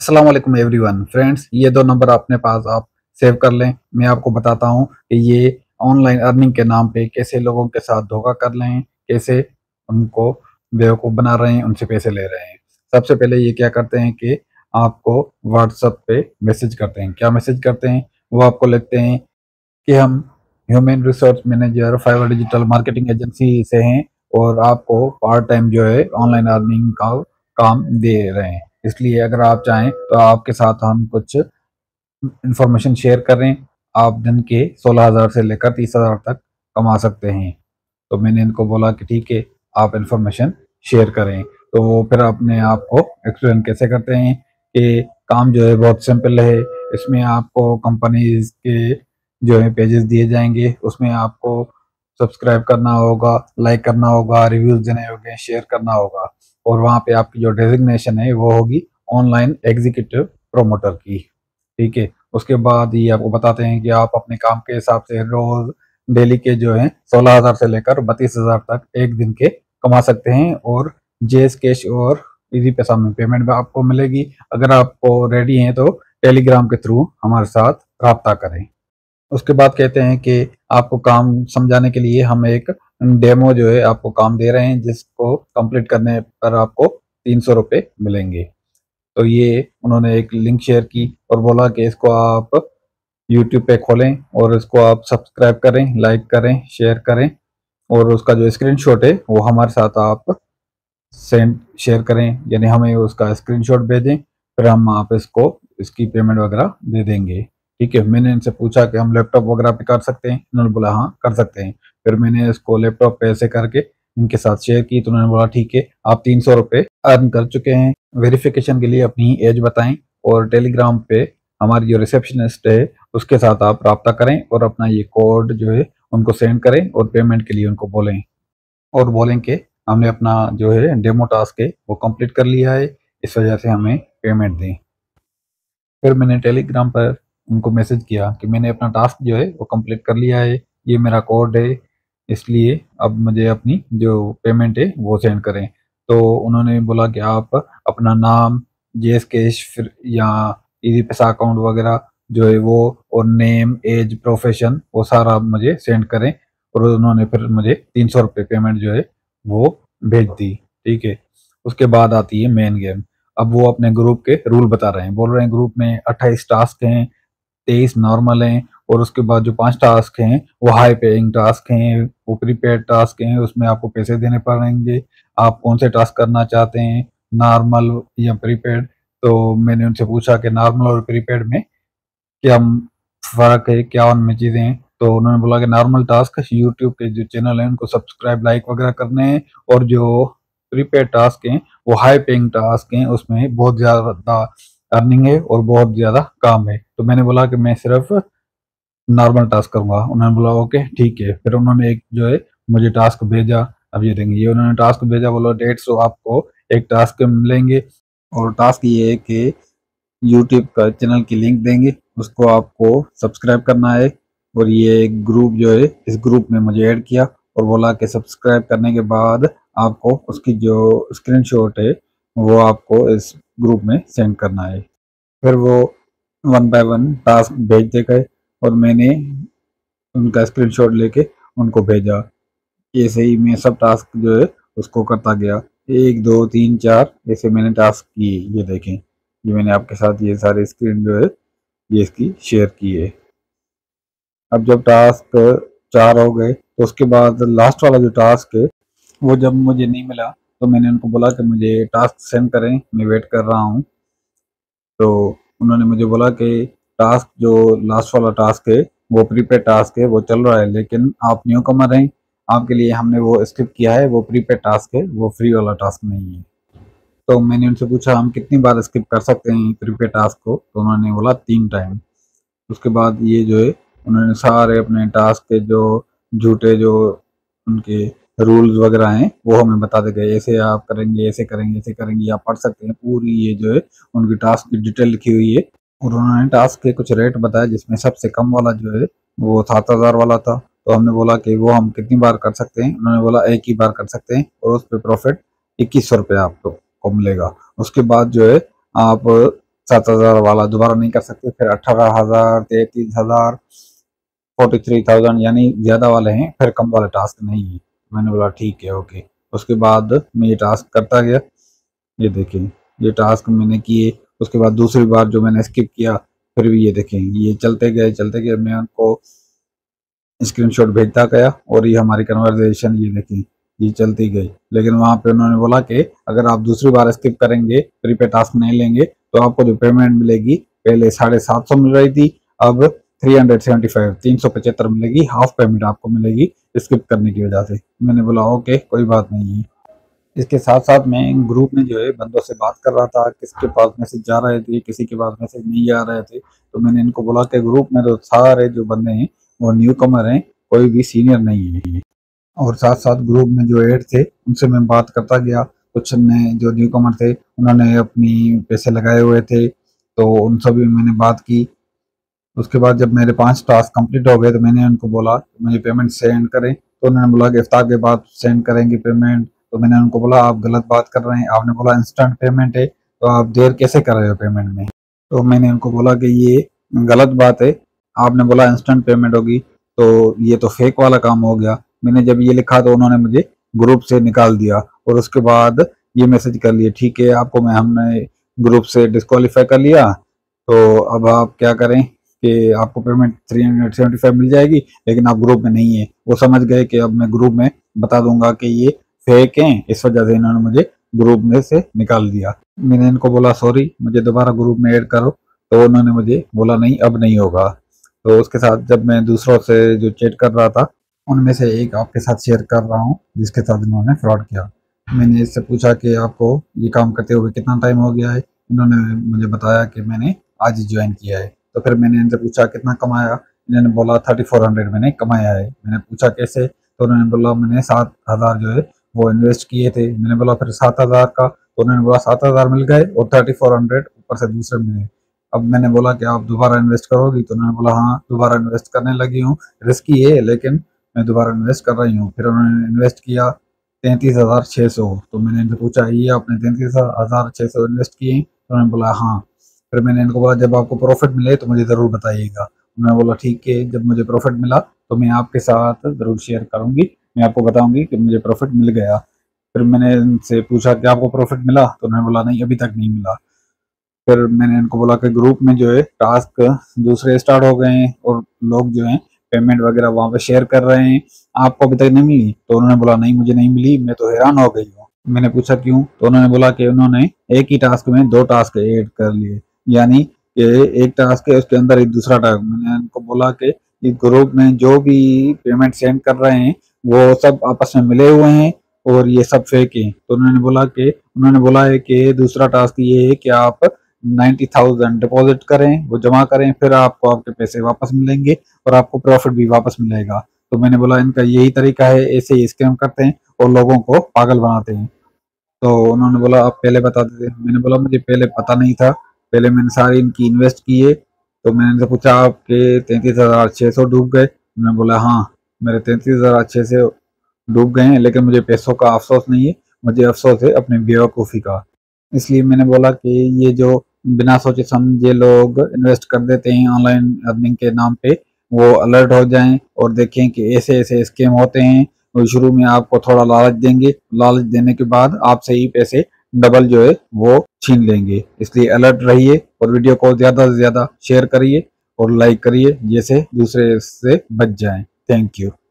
अस्सलाम वालेकुम everyone friends, ये दो नंबर अपने पास आप सेव कर लें। मैं आपको बताता हूँ कि ये ऑनलाइन अर्निंग के नाम पे कैसे लोगों के साथ धोखा कर रहे हैं, कैसे उनको बेवकूफ़ बना रहे हैं, उनसे पैसे ले रहे हैं। सबसे पहले ये क्या करते हैं कि आपको व्हाट्सएप पे मैसेज करते हैं। क्या मैसेज करते हैं? वो आपको लिखते हैं कि हम human resource manager Fiverr digital marketing agency से हैं और आपको पार्ट टाइम जो है ऑनलाइन अर्निंग का काम दे रहे हैं। इसलिए अगर आप चाहें तो आपके साथ हम कुछ इंफॉर्मेशन शेयर कर रहे हैं। आप दिन के 16,000 से लेकर 30,000 तक कमा सकते हैं। तो मैंने इनको बोला कि ठीक है, आप इंफॉर्मेशन शेयर करें। तो वो फिर अपने आप को एक्सप्लेन कैसे करते हैं कि काम जो है बहुत सिंपल है। इसमें आपको कंपनीज के जो है पेजेस दिए जाएंगे, उसमें आपको सब्सक्राइब करना होगा, लाइक करना होगा, रिव्यूज देने होंगे, शेयर करना होगा। और वहाँ पे आपकी जो डेजिग्नेशन है वो होगी ऑनलाइन एग्जीक्यूटिव प्रमोटर की। ठीक है। उसके बाद ये आपको बताते हैं कि आप अपने काम के हिसाब से रोज डेली के जो है 16,000 से लेकर 32,000 तक एक दिन के कमा सकते हैं। और जेस कैश और इजी पैसा में पेमेंट भी आपको मिलेगी। अगर आपको रेडी हैं तो टेलीग्राम के थ्रू हमारे साथ रब्ता करें। उसके बाद कहते हैं कि आपको काम समझाने के लिए हम एक डेमो जो है आपको काम दे रहे हैं, जिसको कंप्लीट करने पर आपको 300 रुपये मिलेंगे। तो ये उन्होंने एक लिंक शेयर की और बोला कि इसको आप यूट्यूब पे खोलें और इसको आप सब्सक्राइब करें, लाइक करें, शेयर करें। और उसका जो स्क्रीनशॉट है वो हमारे साथ आप सेंड शेयर करें, यानी हमें उसका स्क्रीनशॉट भेजें। फिर हम आप इसको इसकी पेमेंट वगैरह दे देंगे। ठीक है। मैंने इनसे पूछा कि हम लैपटॉप वगैरह पे कर सकते हैं? इन्होंने बोला हाँ कर सकते हैं। फिर मैंने इसको लैपटॉप पे ऐसे करके इनके साथ शेयर की तो उन्होंने बोला ठीक है, आप 300 रुपये अर्न कर चुके हैं। वेरिफिकेशन के लिए अपनी एज बताएं और टेलीग्राम पे हमारी जो रिसेप्शनिस्ट है उसके साथ आप रब्ता करें और अपना ये कोड जो है उनको सेंड करें और पेमेंट के लिए उनको बोलें और बोलें कि हमने अपना जो है डेमो टास्क है वो कंप्लीट कर लिया है, इस वजह से हमें पेमेंट दें। फिर मैंने टेलीग्राम पर उनको मैसेज किया कि मैंने अपना टास्क जो है वो कंप्लीट कर लिया है, ये मेरा कोड है, इसलिए अब मुझे अपनी जो पेमेंट है वो सेंड करें। तो उन्होंने बोला कि आप अपना नाम, जेएस कैश फिर या इजी पैसा अकाउंट वगैरह जो है वो, और नेम, एज, प्रोफेशन वो सारा मुझे सेंड करें। और उन्होंने फिर मुझे 300 रुपये पेमेंट जो है वो भेज दी। ठीक है। उसके बाद आती है मेन गेम। अब वो अपने ग्रुप के रूल बता रहे हैं, बोल रहे हैं ग्रुप में 28 टास्क हैं, 23 नॉर्मल हैं और उसके बाद जो 5 टास्क हैं वो हाई पेइंग टास्क हैं, वो प्रीपेड टास्क हैं, उसमें आपको पैसे देने पड़ेंगे। आप कौन से टास्क करना चाहते हैं, नॉर्मल या प्रीपेड? तो मैंने उनसे पूछा कि नॉर्मल और प्रीपेड में क्या फ़र्क है, क्या उनमें चीज़ें हैं? तो उन्होंने बोला कि नॉर्मल टास्क यूट्यूब के जो चैनल हैं उनको सब्सक्राइब, लाइक वगैरह करने हैं। और जो प्रीपेड टास्क हैं वो हाई पेइंग टास्क हैं, उसमें बहुत ज़्यादा अर्निंग है और बहुत ज़्यादा काम है। तो मैंने बोला कि मैं सिर्फ नॉर्मल टास्क करूँगा। उन्होंने बोला ओके ठीक है। फिर उन्होंने एक जो है मुझे टास्क भेजा। अब ये देंगे, ये उन्होंने टास्क भेजा, बोला 150 आपको एक टास्क के मिलेंगे। और टास्क ये है कि यूट्यूब का चैनल की लिंक देंगे, उसको आपको सब्सक्राइब करना है। और ये एक ग्रुप जो है, इस ग्रुप में मुझे ऐड किया और बोला कि सब्सक्राइब करने के बाद आपको उसकी जो स्क्रीनशॉट है वो आपको इस ग्रुप में सेंड करना है। फिर वो वन बाय वन टास्क भेजते गए और मैंने उनका स्क्रीनशॉट लेके उनको भेजा। ऐसे ही मैं सब टास्क जो है उसको करता गया। 1 2 3 4 ऐसे मैंने टास्क किए। ये देखें, ये मैंने आपके साथ ये सारे स्क्रीन जो है ये इसकी शेयर की है। अब जब टास्क 4 हो गए तो उसके बाद लास्ट वाला जो टास्क है वो जब मुझे नहीं मिला तो मैंने उनको बोला कि मुझे टास्क सेंड करें, मैं वेट कर रहा हूँ। तो उन्होंने मुझे बोला कि टास्क जो लास्ट वाला टास्क है वो प्रीपेड टास्क है, वो चल रहा है, लेकिन आप न्यू कमर हैं, आपके लिए हमने वो स्किप किया है, वो प्रीपेड टास्क है, वो फ्री वाला टास्क नहीं है। तो मैंने उनसे पूछा हम कितनी बार स्किप कर सकते हैं प्रीपेड टास्क को? तो उन्होंने बोला 3 टाइम। उसके बाद ये जो है उन्होंने सारे अपने टास्क के जो झूठे जो उनके रूल्स वगैरह हैं वो हमें बताते गए, ऐसे आप करेंगे, ऐसे करेंगे, ऐसे करेंगे। आप पढ़ सकते हैं पूरी ये जो है उनकी टास्क की डिटेल लिखी हुई है। और उन्होंने टास्क के कुछ रेट बताया, जिसमें सबसे कम वाला जो है वो 7,000 वाला था। तो हमने बोला कि वो हम कितनी बार कर सकते हैं? उन्होंने बोला एक ही बार कर सकते हैं और उस पर प्रॉफिट 2100 रुपये आपको को मिलेगा। उसके बाद जो है आप 7,000 वाला दोबारा नहीं कर सकते, फिर 18,000, 33,000, 43,000 यानी ज़्यादा वाले हैं, फिर कम वाले टास्क नहीं है। मैंने बोला ठीक है, ओके। उसके बाद मैं ये टास्क करता गया। ये देखें, ये टास्क मैंने किए। उसके बाद दूसरी बार जो मैंने स्किप किया, फिर भी ये देखें, ये चलते गए, मैं उनको स्क्रीनशॉट भेजता गया और ये हमारी कन्वर्सेशन ये देखें, ये चलती गई। लेकिन वहाँ पे उन्होंने बोला कि अगर आप दूसरी बार स्किप करेंगे, प्रीपेड टास्क नहीं लेंगे, तो आपको जो पेमेंट मिलेगी पहले 750 मिल रही थी, अब 375 375 मिलेगी, हाफ पेमेंट आपको मिलेगी स्किप करने की वजह से। मैंने बोला ओके, कोई बात नहीं है। इसके साथ साथ मैं ग्रुप में जो है बंदों से बात कर रहा था, किसके पास मैसेज जा रहे थे, किसी के पास मैसेज नहीं जा रहे थे। तो मैंने इनको बोला कि ग्रुप में तो सारे जो बंदे हैं वो न्यू कमर हैं, कोई भी सीनियर नहीं है। और साथ साथ ग्रुप में जो ऐड थे उनसे मैं बात करता गया। कुछ ने जो न्यू कमर थे उन्होंने अपनी पैसे लगाए हुए थे, तो उन सभी मैंने बात की। उसके बाद जब मेरे 5 टास्क कंप्लीट हो गए तो मैंने उनको बोला मुझे पेमेंट सेंड करें, तो उन्होंने बोला कि इफ्तार के बाद सेंड करेंगे पेमेंट। तो मैंने उनको बोला आप गलत बात कर रहे हैं, आपने बोला इंस्टेंट पेमेंट है, तो आप देर कैसे कर रहे हो पेमेंट में। तो मैंने उनको बोला कि ये गलत बात है, आपने बोला इंस्टेंट पेमेंट होगी, तो ये तो फेक वाला काम हो गया। मैंने जब ये लिखा तो उन्होंने मुझे ग्रुप से निकाल दिया और उसके बाद ये मैसेज कर लिए, ठीक है आपको हमने ग्रुप से डिस्क्वालीफाई कर लिया, तो अब आप क्या करें कि आपको पेमेंट 375 मिल जाएगी, लेकिन आप ग्रुप में नहीं है। वो समझ गए कि अब मैं ग्रुप में बता दूंगा कि ये फेक हैं, इस वजह से इन्होंने मुझे ग्रुप में से निकाल दिया। मैंने इनको बोला सॉरी, मुझे दोबारा ग्रुप में ऐड करो, तो उन्होंने मुझे बोला नहीं अब नहीं होगा। तो उसके साथ जब मैं दूसरों से जो चैट कर रहा था उनमें से एक आपके साथ शेयर कर रहा हूँ जिसके साथ इन्होंने फ्रॉड किया। मैंने इससे पूछा कि आपको ये काम करते हुए कितना टाइम हो गया है। इन्होंने मुझे बताया कि मैंने आज ही ज्वाइन किया है। तो फिर मैंने इनसे पूछा कितना कमाया, इन्होंने बोला 3400 मैंने कमाया है। मैंने पूछा कैसे, तो उन्होंने बोला मैंने 7,000 जो है वो इन्वेस्ट किए थे। मैंने बोला फिर 7,000 का, तो उन्होंने बोला 7,000 मिल गए और 3400 ऊपर से दूसरे मिले। अब मैंने बोला कि आप दोबारा इन्वेस्ट करोगी, तो उन्होंने बोला हाँ दोबारा इन्वेस्ट करने लगी हूँ, रिस्की है लेकिन मैं दोबारा इन्वेस्ट कर रही हूँ। फिर उन्होंने इन्वेस्ट किया 33,600। तो मैंने इनसे पूछा ये आपने 33,600 इन्वेस्ट किए, तो उन्होंने बोला हाँ। फिर मैंने इनको बोला जब आपको प्रॉफिट मिले तो मुझे ज़रूर बताइएगा। उन्होंने बोला ठीक है, जब मुझे प्रॉफिट मिला तो मैं आपके साथ ज़रूर शेयर करूँगी, मैं आपको बताऊँगी कि मुझे प्रॉफिट मिल गया। फिर मैंने इनसे पूछा कि आपको प्रॉफिट मिला, तो उन्होंने बोला नहीं अभी तक नहीं मिला। फिर मैंने इनको बोला कि ग्रुप में जो है टास्क दूसरे स्टार्ट हो गए हैं और लोग जो हैं पेमेंट वगैरह वहाँ पे शेयर कर रहे हैं, आपको अभी तक नहीं मिली। तो उन्होंने बोला नहीं मुझे नहीं मिली, मैं तो हैरान हो गई हूँ। मैंने पूछा क्यों, तो उन्होंने बोला कि उन्होंने एक ही टास्क में 2 टास्क ऐड कर लिए, यानी कि एक टास्क है उसके अंदर एक दूसरा टास्क। मैंने उनको बोला कि इस ग्रुप में जो भी पेमेंट सेंड कर रहे हैं वो सब आपस में मिले हुए हैं और ये सब फेक है। तो उन्होंने बोला है कि दूसरा टास्क ये है कि आप 90,000 डिपॉजिट करें, वो जमा करें, फिर आपको आपके पैसे वापस मिलेंगे और आपको प्रॉफिट भी वापस मिलेगा। तो मैंने बोला इनका यही तरीका है, ऐसे ही स्कैम करते हैं और लोगों को पागल बनाते हैं। तो उन्होंने बोला आप पहले बता देते। मैंने बोला मुझे पहले पता नहीं था, पहले मैंने सारी इनकी इन्वेस्ट किए। तो मैंने इनसे पूछा आपके 33,600 डूब गए, उन्होंने बोला हाँ मेरे 33,600 डूब गए हैं, लेकिन मुझे पैसों का अफसोस नहीं है, मुझे अफसोस है अपनी बेवकूफ़ी का। इसलिए मैंने बोला कि ये जो बिना सोचे समझे लोग इन्वेस्ट कर देते हैं ऑनलाइन अर्निंग के नाम पे, वो अलर्ट हो जाएं और देखें कि ऐसे ऐसे स्कैम होते हैं। वो शुरू में आपको थोड़ा लालच देंगे, लालच देने के बाद आपसे ही पैसे डबल जो है वो छीन लेंगे। इसलिए अलर्ट रहिए और वीडियो को ज़्यादा से ज़्यादा शेयर करिए और लाइक करिए, जैसे दूसरे से बच जाएं। Thank you.